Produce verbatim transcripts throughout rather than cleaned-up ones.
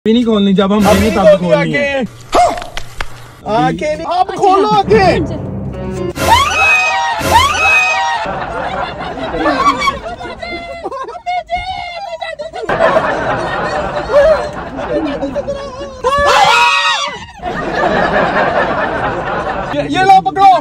भी नहीं खोलनी, जब हम अभी तब खोलनी है। आंखें नहीं, आप खोलो आंखें। ये, ये लो पकड़ो,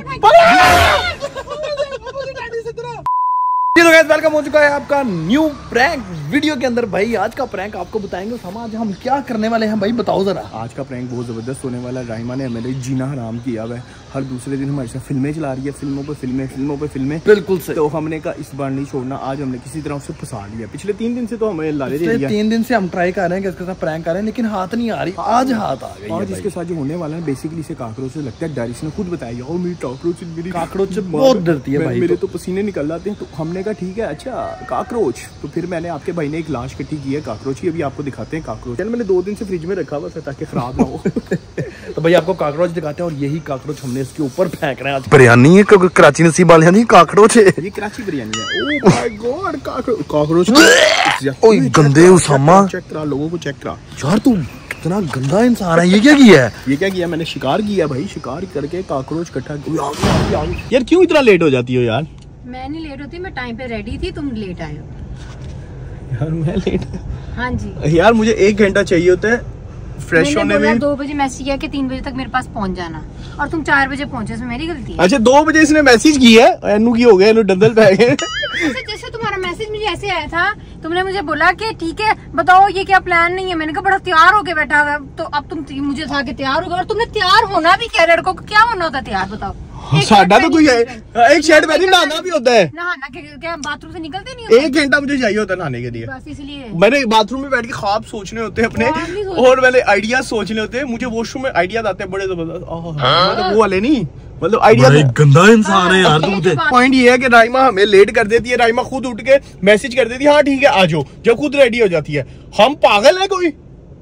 वेलकम हो चुका है आपका न्यू प्रैंक वीडियो के अंदर। भाई आज का प्रैंक आपको बताएंगे हम आज हम क्या करने वाले हैं। भाई बताओ जरा। आज का प्रैंक बहुत जबरदस्त होने वाला है। राइमा ने हमें जीना हराम किया हुआ है, हर दूसरे दिन हमारे साथ फिल्में चला रही है, फिल्मों पे फिल्में फिल्मों पे फिल्में। बिल्कुल सही। तो हमने कहा इस बार नहीं छोड़ना, आज हमने किसी तरह उससे फंसा लिया। पिछले तीन दिन से तो हमें लाले दे दिया, तीन दिन से हम ट्राई कर रहे हैं कि इसके साथ प्रैंक कर रहे हैं, लेकिन हाथ नहीं आ रही। आज हाथ आ गई। आज इसके साथ जो होने वाला है बेसिकली इसे काकरोच से लगता है डर। इसने खुद बताया और मेरी काकरोच मेरी काकरोच से बहुत डरती है भाई, मेरे तो पसीने निकल आते हैं। तो हमने कहा ठीक है अच्छा काकरोच। तो फिर मैंने आपके भाई ने एक लाश इकट्ठी की है काकरोच की, अभी आपको दिखाते हैं काकरोच। मैंने दो दिन से फ्रिज में रखा हुआ था ताकि खराब ना हो। तो भाई आपको काकरोच दिखाते हैं और यही काकरोच हमने इसके ऊपर फेंक रहे हैं। आज बिरयानी है, कराची नसीब वाले नहीं काकरोच है, ये कराची बिरयानी है। Oh my god cockroach. ओए गंदे उसामा, चेक करा लोगों को, चेक करा यार तू कितना गंदा इंसान है। ये क्या किया है? ये क्या किया मैंने? शिकार किया भाई, शिकार करके काकरोच इकट्ठा किया। यार क्यों इतना लेट हो जाती हो यार? मैं नहीं लेट होती, मैं टाइम पे रेडी थी, तुम लेट आए हो। यार मैं लेट? हाँ जी यार मुझे एक घंटा चाहिए होता है फ्रेश होने में। दो बजे मैसेज किया कि तीन बजे तक मेरे पास पहुंच जाना, और तुम चार बजे पहुंचे, इसमें मेरी गलती है। अच्छा दो बजे इसने मैसेज किया है, एनू की हो गया, एनू डंडल पे गए। जैसे जैसे तुम्हारा मैसेज मुझे ऐसे आया था, तुमने मुझे बोला कि ठीक है बताओ ये क्या प्लान नहीं है। मैंने कहा बड़ा तैयार होके बैठा हुआ, तो अब तुम मुझे था कि तैयार हो गए, और तुमने तैयार होना भी क्या? लड़कों को क्या होना होता है तैयार, बताओ। साडा तो कोई है, एक शर्ट पहनी नहाना भी होता है। नहाना क्या बाथरूम से निकलते नहीं? एक घंटा मुझे चाहिए होता है नहाने के लिए, बस इसलिए मैंने बाथरूम में बैठ के ख्वाब सोचने होते हैं अपने, और मैंने आइडिया सोचने होते हैं। मुझे वॉशरूम में आइडिया आते हैं बड़े जबरदस्त, मतलब वो वाले नहीं, मतलब आइडिया। गंदा इंसान है यार तू। पॉइंट ये है कि राइमा हमें लेट कर देती है। राइमा खुद उठ के मैसेज कर देती है हाँ ठीक है आ जाओ, जब खुद रेडी हो जाती है। हम पागल है कोई?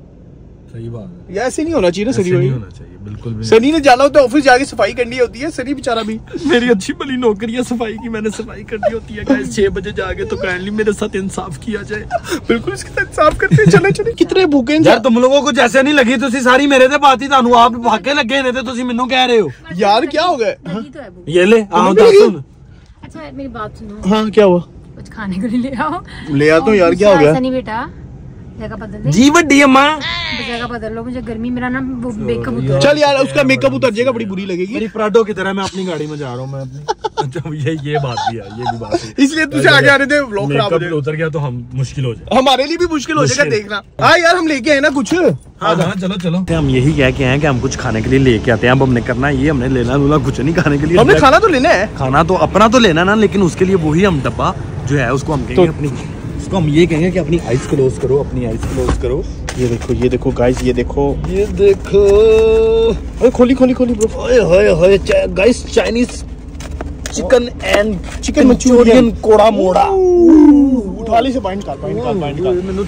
सही बात है, ऐसे नहीं होना चाहिए ना सनी, नहीं होना चाहिए बिल्कुल भी। सनी ने जाना होता है ऑफिस, जाके सफाई करनी होती है। सनी बेचारा भी, मेरी अच्छी भली नौकरी है सफाई की, मैंने सफाई करनी होती है। गाइस छह बजे जाके तो काइंडली मेरे साथ इंसाफ किया जाए। बिल्कुल इसके साथ इंसाफ करते हैं। चले चले कितने भूखे यार तुम लोगों को जैसे नहीं लगी तुसी सारी मेरे से बात ही तानू आप भागे लगे ने, तुसी मेनू कह रहे हो यार क्या हो गया? ये ले आओ दस सुन। अच्छा मेरी बात सुनो। हाँ क्या हुआ? कुछ खाने को ले आओ। ले आता हूँ यार, क्या हो गया? सनी बेटा जगह बदल दे। जी वड्डी अम्मा जगह बदल लो, मुझे गर्मी, मेरा ना वो मेकअप उतर। चल यार उसका मेकअप उतर जाएगा, बड़ी बुरी लगेगी। मेरी प्राडो की तरह मैं अपनी गाड़ी में जा रहा हूँ मैं अपनी। अच्छा ये ये बात भी है, ये भी बात है, इसलिए तुझे आगे आ रहे थे। व्लॉग खराब हो जाए, उतर गया तो हम मुश्किल हो जाए, हमारे लिए भी मुश्किल हो जाएगा देखना। हाँ यार हम लेके आए ना कुछ। हाँ हाँ चलो चलो। हम यही कह के हैं कि हम कुछ खाने के लिए लेके आते हैं। अब हमने करना ये, हमने लेना लूना कुछ नहीं खाने के लिए। हमने खाना तो लेना है, खाना तो अपना तो लेना ना, लेकिन उसके लिए वही हम डब्बा जो है उसको हम कहेंगे अपनी, उसको हम ये कहेंगे कि अपनी आइज क्लोज करो, अपनी आइज क्लोज करो। ये देखो ये देखो गाइस, ये देखो ये देखो। ओए खोली खोली खोली ब्रो। ओए होए होए guys, Chinese chicken and chicken Manchurian कोड़ा मोड़ा। उठा ली से बाइंड कर बाइंड कर बाइंड कर। मैंने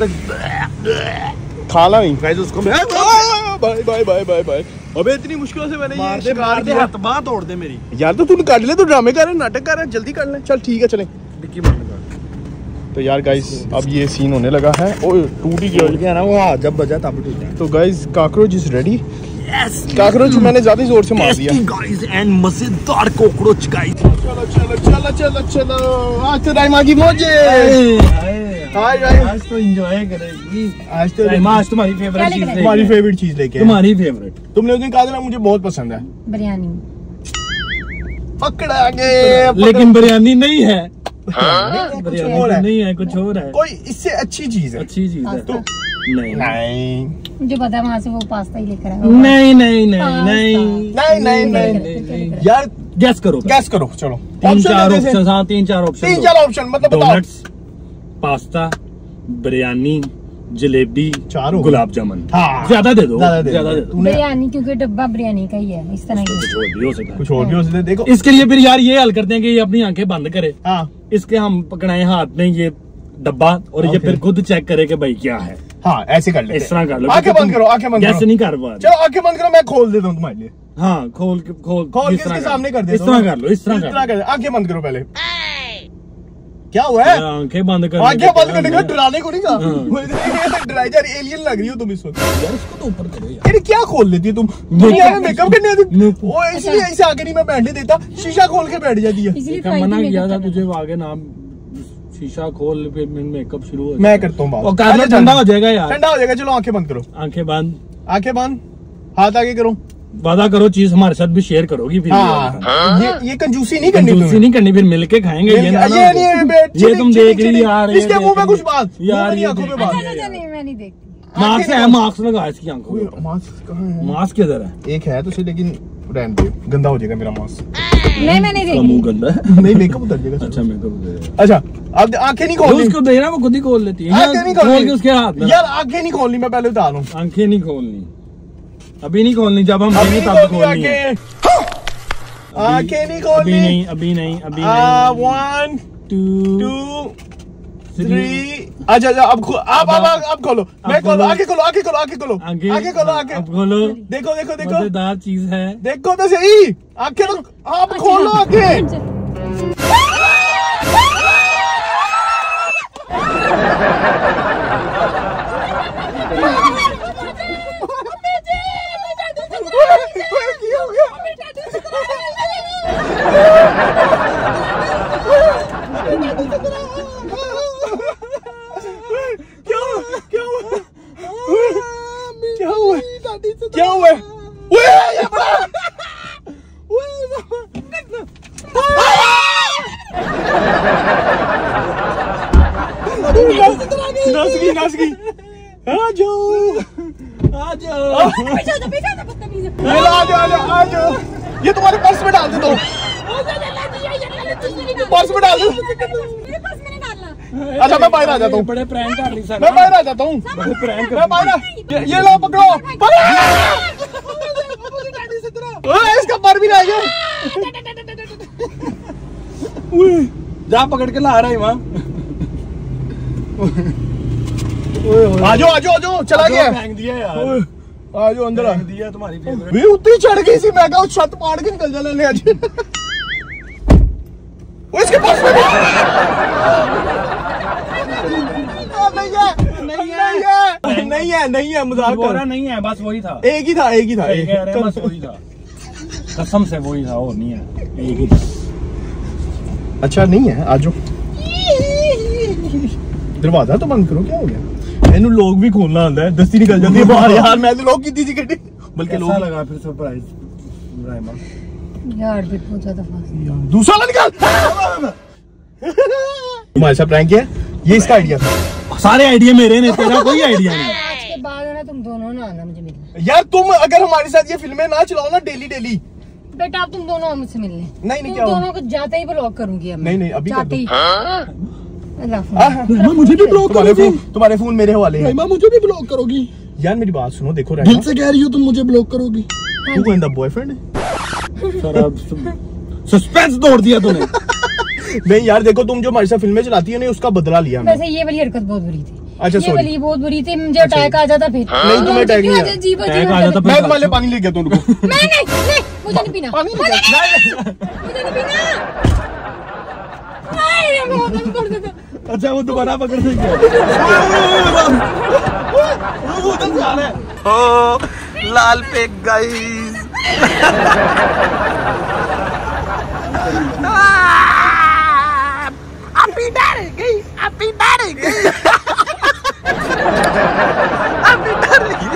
तक खाना नहीं गाइस उसको। Bye bye bye bye bye. अबे इतनी मुश्किलों से मैंने ये शिकार किया। हाथ बात तोड़ दे मेरी यार। तो तू काट ले, तू ड्रामे कर रहा है, नाटक कर रहा है, जल्दी कर ले। चल ठीक है चले। डिक्की बंद कर। तो यार गाइस अब ये सीन होने लगा है। ओए टूट ही गया ना वो, हाँ जब बजा तब टूट गया। तो guys cockroach is ready. Yes cockroach मैंने ज्यादा जोर से मार दिया गाइस, एंड मजेदार कॉकरोच गाइस। चलो चलो चलो चलो चलो, आज तो राइमा की मौजे। हाय आज तो एंजॉय करेगी। आज तो राइमा, आज तुम्हारी फेवरेट चीज, तुम्हारी फेवरेट चीज लेके, तुम्हारी फेवरेट। तुमने उस दिन कहा था ना मुझे बहुत पसंद है बिरयानी। पकड़ा गए, लेकिन बिरयानी नहीं है। हाँ? बिरयानी तो नहीं है, कुछ और है। कोई इससे अच्छी चीज है। अच्छी चीज है तो नहीं नहीं, मुझे पता है वहाँ से वो पास्ता ही लेकर आया। नहीं नहीं नहीं नहीं नहीं नहीं नहीं यार गैस करो, गैस करो। चलो तीन चार ऑप्शन। हाँ तीन चार ऑप्शन, तीन चार ऑप्शन मतलब बताओ। डोनट्स, पास्ता, बिरयानी, जलेबी, चारों, गुलाब जामुन। हाँ ज्यादा दे दो, ज्यादा दे दो। बिरयानी क्योंकि डब्बा बिरयानी का ही है, इस तरह की कुछ और भी हो सकता है, कुछ और भी हो सकता है। देखो इसके लिए फिर यार ये हल करते हैं कि ये अपनी आंखें बंद करे। हाँ इसके हम पकड़ाए हाथ में ये डब्बा, और ये फिर खुद चेक करे कि भाई क्या है। हाँ ऐसे कर ले, इस तरह कर लो। आंखें बंद करो, आंखें बंद करो। ऐसे नहीं कर पा। चलो आंखें बंद करो, मैं खोल देता हूँ तुम्हारे लिए। हाँ खोल खोल खोल के इसके सामने कर दे। इस तरह कर लो, इस तरह कर। आंखें बंद करो पहले। क्या हुआ है? आंखें बंद कर, आंखें बंद करने का, डराने को नहीं कहा। डराई जा रही, एलियन लग रही हो तुम इस वक्त। यार इसको तो ऊपर करो यार। अरे क्या खोल लेती है तुम? दुनिया में मेकअप करने आती ओ, इसलिए ऐसे आगे नहीं मैं बैठने देता, शीशा खोल के बैठ जाती है। मना किया था तुझे आगे नाम, शीशा खोल फिर मेकअप शुरू हो। मैं करता हूँ, ठंडा हो जाएगा यार, ठंडा हो जाएगा। चलो आंखें बंद करो, आंखें बंद, आंखें बंद, हाथ आगे करो। वादा करो चीज हमारे साथ भी शेयर करोगी फिर। हाँ, ये ये कंजूसी नहीं करनी, कंजूसी नहीं करनी, फिर मिलके खाएंगे। ये ना, ये नहीं, ये तुम देख रही यार, इसके मुंह में कुछ बात यार, ये आंखों में बात। नहीं मैं नहीं देखती। मास्क है, मास्क लगा इसकी आंखों में। मास्क कहाँ है? मास्क किधर है? एक है तो सही, लेकिन रहने दो, गंदा हो जाएगा मेरा मास्क। नहीं मैं नहीं देखती। मुंह गंदा है। नहीं, मेकअप उतर जाएगा। अच्छा मेकअप उतर जाएगा। अच्छा अब आंखें नहीं खोलनी, उसको देना, वो खुद ही खोल लेती है। आंखें नहीं खोल के खोलनी उसके हाथ में यार, आंखें नहीं खोलनी, मैं पहले उतार लूं। आंखें नहीं खोलनी, अभी नहीं खोलनी, जब हम अभी देंगे नहीं तब खोलनी खोलनी है। आंखें आंखें नहीं अभी खोलनी। नहीं, अभी नहीं, अभी आ, नहीं। One two two three. अच्छा अच्छा अब खो- अब अब अब अब खोलो, मैं खोलो, आंखें खोलो, आंखें खोलो, आंखें खोलो, आंखें आंखें खोलो, आंखें अब खोलो। देखो देखो देखो मजेदार चीज है। देखो तो सही, आंखें तो आप खोलो आंखें। क्या हुआ? क्या हुआ? ये बड़ा नस गई, नस गई। आ जाओ, आ जाओ, पीछे जा, पीछे जा, बदतमीज है। ये लो, आ जाओ, आ जाओ, आ जाओ। ये तुम्हारे पर्स में डाल देता हूँ, पर्स में डाल दो। मेरे पास मैंने डालना। अच्छा मैं बाहर आ जाता हूँ, बड़े प्रैंक कर ली सर, मैं बाहर आ जाता हूँ, बड़े प्रैंक मैं बाहर आ- ये ये लो पकड़ो, पकड़ो। ओए, इसका पर भी रह गया। जा पकड़ के ला रहा है वहाँ। आ जाओ, आ जाओ, आ जाओ, चला गया। फेंक दिया यार, आ जाओ अंदर आ। फेंक दिया तुम्हारी फेवरेट। भी उतनी चढ़ गई सी, मैं कहा छत पाड़ के निकल जाने आज। वो इसके पास में नहीं है, नहीं है, नहीं है, नहीं है, मजाक कर रहा। नहीं है, बस वही था, एक ही था, एक ही था, एक कह रहे हैं, बस वही था, कसम से वही था, और नहीं है, एक ही था। अच्छा नहीं है, आ जाओ। दरवाजा तो बंद करो, क्या हो गया? इन्हें लोग भी खोलना आंदा है, दस्ती निकल जाती है बाहर यार। मैं तो लोग की थी गड्डी, बल्कि लोग लगा फिर सरप्राइज। यार भी बहुत ज्यादा फास्ट। दूसरा वाला निकाल। तुम्हारे साथ प्रैंक किया, ये इसका आइडिया था। सारे आइडिया मेरे ने, तेरा कोई आइडिया नहीं। आज के बाद है ना तुम दोनों ना आना मुझे मिलने। यार तुम अगर हमारे साथ ये फिल्में ना चलाओ ना डेली डेली। बेटा अब तुम दोनों आओ मुझसे मिलने। नहीं नहीं तुम क्या हो? दोनों को जाते ही ब्लॉक करूंगी अब मैं। नहीं नहीं अभी कर जाते दो। ही। अल्लाह हाफ़िज़। हाँ, मुझे भी ब्लॉक तुम्हारे करोगी? फोन तुम्हारे फोन मेरे हवाले हैं। मुझे भी ब्लॉक करोगी? यार मेरी बात सुनो, देखो दिल से कह रही हो तुम मुझे ब्लॉक करोगी? तू कौन दा बॉयफ्रेंड है? सर अब सस्पेंस तोड़ दिया तूने। नहीं यार देखो, तुम जो हमारे साथ फिल्में चलाती है ना, उसका बदला लिया हमने। वैसे ये वाली हरकत बहुत बुरी थी। अच्छा, ये sorry। वाली बहुत बुरी थी, मुझे अटैक आ जाता फिर। नहीं, तुम्हें attack नहीं आया। अजीब Attack अजीब आ जाता मैं तुम्हारे लिए पानी लेके आता हूँ, रुको। मैं नहीं नहीं मुझे नहीं पीना, पानी मुझे लेके नहीं मुझे नहीं पीना। नहीं, ये बहुत दम तोड़ देता। अच्छा वो दोबारा पकड़ से गया। ओ लाल पे गाइस। अभी डर गई, अभी डर गई, अभी डर गई।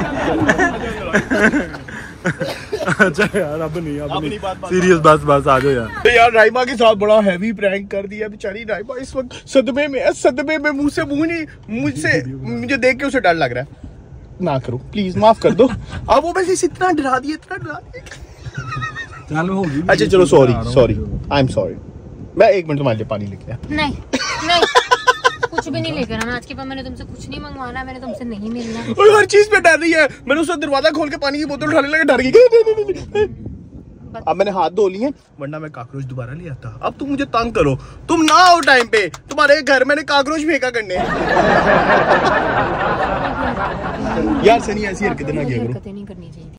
अच्छा यार अब नहीं, अब अब नहीं, नहीं, बात- बात- सीरियस बस बस आ जाओ यार। तो यार राइमा के साथ बड़ा हैवी प्रैंक कर दिया बेचारी राइमा इस वक्त सदमे में है, सदमे में मुंह से मुंह नहीं, मुझसे मुझे देख के उसे डर लग रहा है। ना करो प्लीज, माफ कर दो। अब वो वैसे इतना डरा दिया, इतना डरा दिया। चल होगी। अच्छा चलो, sorry sorry, I am sorry. मैं एक मिनट तुम्हारे लिए पानी लेके आया। नहीं नहीं कुछ भी नहीं लेकर आना आज के बाद। मैंने तुमसे कुछ नहीं मंगवाना, मैंने तुमसे नहीं मिलना। और हर चीज पे डर रही है। मैंने उसका दरवाजा खोल के पानी की बोतल उठाने लगा, डर गई। अब मैंने हाथ धो लिए, वरना मैं काकरोच दोबारा ले आता। अब तुम मुझे तंग करो, तुम ना आओ टाइम पे, तुम्हारे घर मैंने काकरोच फेंका करने। यार सनी ऐसी हरकतें ना किया करो। हरकतें नहीं करनी चाहिए।